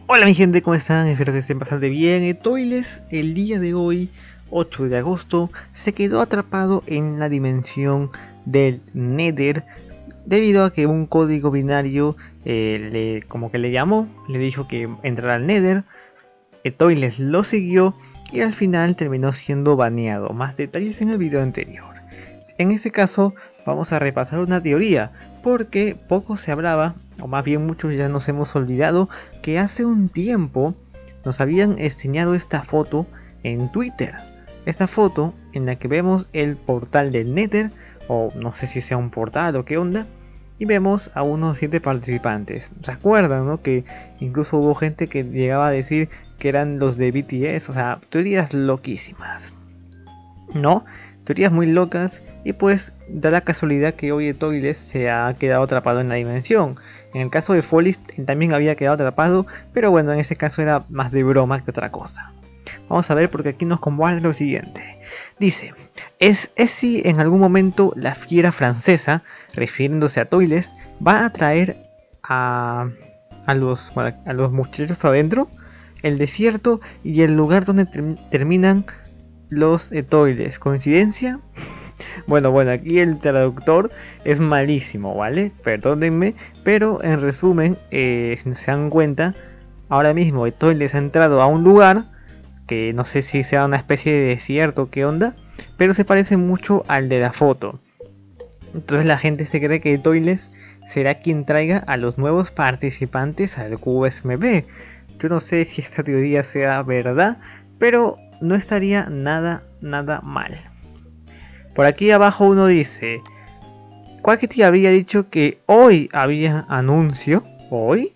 Hola mi gente, ¿cómo están? Espero que estén bastante bien. Toiles, el día de hoy, 8 de agosto, se quedó atrapado en la dimensión del Nether debido a que un código binario como que le llamó, le dijo que entrara al Nether. Toiles lo siguió y al final terminó siendo baneado. Más detalles en el video anterior. En este caso vamos a repasar una teoría, porque poco se hablaba, o más bien muchos ya nos hemos olvidado, que hace un tiempo nos habían enseñado esta foto en Twitter. Esta foto en la que vemos el portal del Nether, o no sé si sea un portal o qué onda, y vemos a unos 7 participantes. ¿Recuerdan, no? Que incluso hubo gente que llegaba a decir que eran los de BTS, o sea, teorías loquísimas, ¿no? Teorías muy locas, y pues da la casualidad que hoy Toiles se ha quedado atrapado en la dimensión. En el caso de Follis también había quedado atrapado, pero bueno, en ese caso era más de broma que otra cosa. Vamos a ver, porque aquí nos comparte lo siguiente. Dice, es si en algún momento la fiera francesa, refiriéndose a Toiles, va a traer a los muchachos adentro, el desierto y el lugar donde terminan los Toiles. ¿Coincidencia? Bueno, aquí el traductor es malísimo, ¿vale? Perdónenme, pero en resumen, si se dan cuenta, ahora mismo Toiles ha entrado a un lugar que no sé si sea una especie de desierto o qué onda, pero se parece mucho al de la foto. Entonces la gente se cree que Toiles será quien traiga a los nuevos participantes al QSMB. Yo no sé si esta teoría sea verdad, pero no estaría nada mal. Por aquí abajo uno dice, Quackity había dicho que hoy había anuncio. ¿Hoy?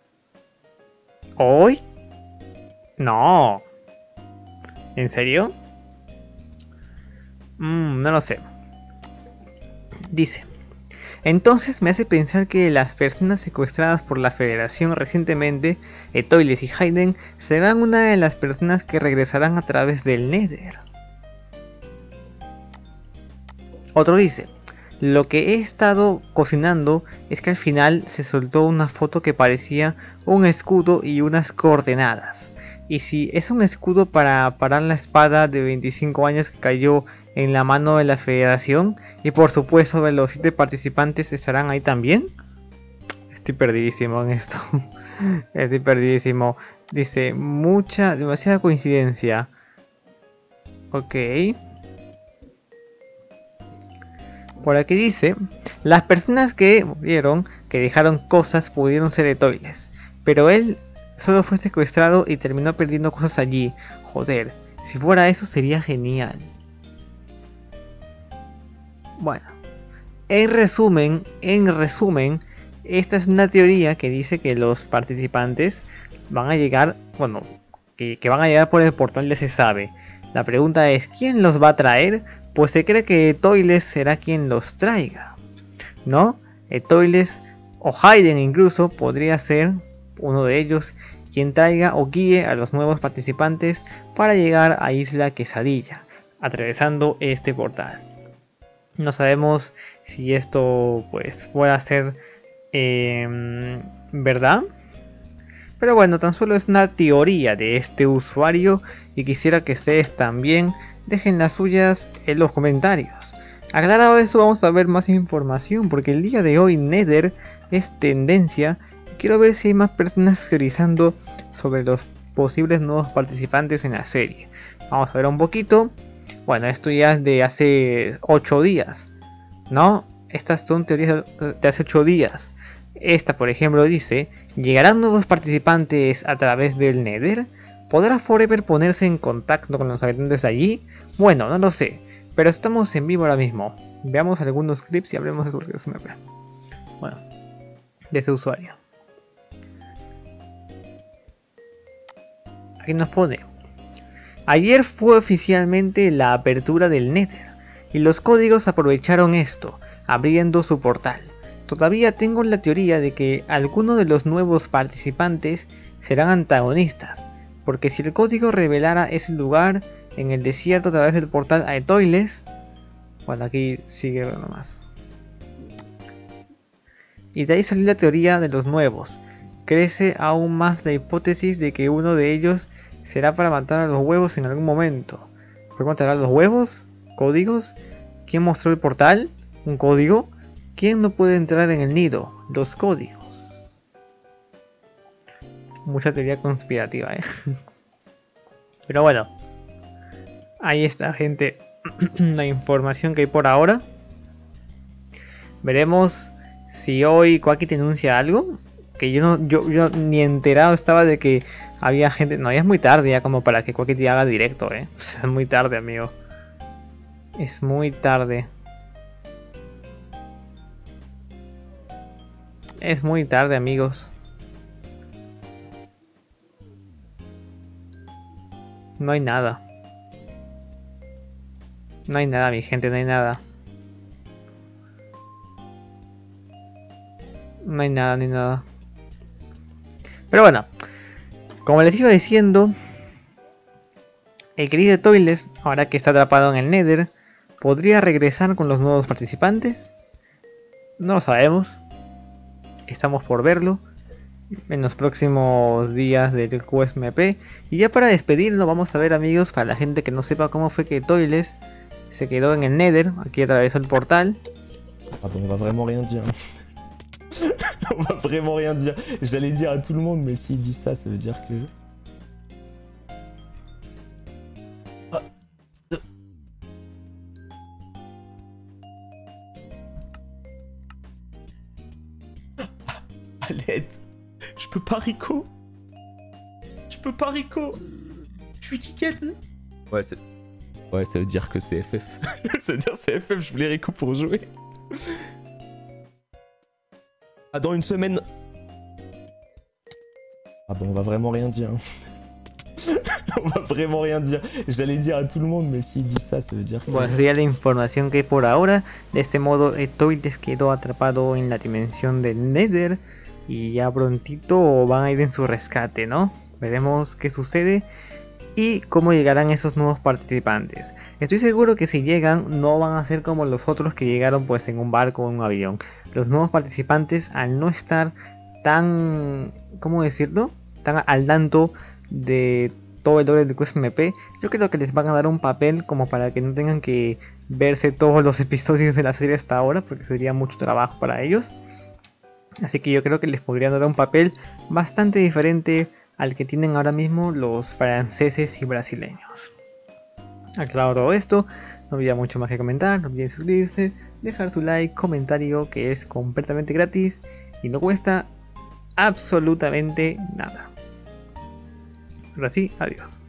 ¿Hoy? No. ¿En serio? No lo sé. Dice, entonces me hace pensar que las personas secuestradas por la Federación recientemente, Toiles y Hayden, serán una de las personas que regresarán a través del Nether. Otro dice, lo que he estado cocinando es que al final se soltó una foto que parecía un escudo y unas coordenadas. Y si es un escudo para parar la espada de 25 años que cayó en la mano de la Federación, y por supuesto de los 7 participantes estarán ahí también. Estoy perdidísimo en esto. Estoy perdidísimo. Dice, demasiada coincidencia. Ok. Por aquí dice, las personas que murieron, que dejaron cosas, pudieron ser de Toiles, pero él solo fue secuestrado y terminó perdiendo cosas allí. Joder, si fuera eso sería genial. Bueno, en resumen, esta es una teoría que dice que los participantes van a llegar, bueno, que van a llegar por el portal de Se Sabe. La pregunta es, ¿quién los va a traer? Pues se cree que Toiles será quien los traiga, ¿no? Toiles o Hayden incluso podría ser uno de ellos quien traiga o guíe a los nuevos participantes para llegar a Isla Quesadilla, atravesando este portal. No sabemos si esto pues pueda ser verdad, pero bueno, tan solo es una teoría de este usuario y quisiera que ustedes también dejen las suyas en los comentarios. Aclarado eso, vamos a ver más información, porque el día de hoy Nether es tendencia y quiero ver si hay más personas teorizando sobre los posibles nuevos participantes en la serie. Vamos a ver un poquito. Bueno, esto ya es de hace 8 días, ¿no? Estas son teorías de hace 8 días. Esta, por ejemplo, dice, ¿llegarán nuevos participantes a través del Nether? ¿Podrá Forever ponerse en contacto con los habitantes de allí? Bueno, no lo sé, pero estamos en vivo ahora mismo. Veamos algunos clips y hablemos de su QSMB. Bueno, de ese usuario. Aquí nos pone, ayer fue oficialmente la apertura del Nether, y los códigos aprovecharon esto, abriendo su portal. Todavía tengo la teoría de que algunos de los nuevos participantes serán antagonistas, porque si el código revelara ese lugar en el desierto a través del portal a Toiles, bueno, aquí sigue nomás. Y de ahí salió la teoría de los nuevos. crece aún más la hipótesis de que uno de ellos será para matar a los huevos en algún momento. ¿Por qué matará a los huevos? ¿Códigos? ¿Quién mostró el portal? ¿Un código? ¿Quién no puede entrar en el nido? Los códigos. Mucha teoría conspirativa, Pero bueno, ahí está, gente, la información que hay por ahora. Veremos si hoy Quacky te anuncia algo. Que yo ni enterado estaba de que había gente. No, ya es muy tarde ya como para que Quacky te haga directo, O sea, es muy tarde, amigo. Es muy tarde. Es muy tarde, amigos. No hay nada. No hay nada, mi gente, no hay nada. No hay nada, ni nada. Pero bueno, como les iba diciendo, el querido Toiles, ahora que está atrapado en el Nether, ¿podría regresar con los nuevos participantes? No lo sabemos. Estamos por verlo en los próximos días del QSMP. Y ya para despedirnos, vamos a ver, amigos, para la gente que no sepa cómo fue que Toiles se quedó en el Nether. Aquí atravesó el portal. Ah bon, on va vraiment rien dire. On va vraiment rien dire. J'allais dire à tout le monde, mais s'il dit ça, ça veut dire que... À l'aide. Je peux pas Rico. Je peux pas Rico. Je suis Kikette. Ouais, c'est... Ouais, ça veut dire que c'est FF. Ça veut dire c'est FF, je voulais Rico pour jouer. Ah, dans une semaine. Ah bon, on va vraiment rien dire. On va vraiment rien dire. J'allais dire a tout le monde, mais s'il dit ça, ça veut dire que... Bueno, sería la información que hay por ahora. De este modo, Toiles quedó atrapado en la dimensión del Nether. Y ya prontito van a ir en su rescate, ¿no? Veremos qué sucede y cómo llegarán esos nuevos participantes. Estoy seguro que si llegan no van a ser como los otros que llegaron pues en un barco o en un avión. Los nuevos participantes, al no estar tan, ¿cómo decirlo?, tan al tanto de todo el lore de QSMP, yo creo que les van a dar un papel como para que no tengan que verse todos los episodios de la serie hasta ahora, porque sería mucho trabajo para ellos. Así que yo creo que les podrían dar un papel bastante diferente al que tienen ahora mismo los franceses y brasileños. Aclarado todo esto, no había mucho más que comentar, no olviden suscribirse, dejar su like, comentario, que es completamente gratis y no cuesta absolutamente nada. Ahora sí, adiós.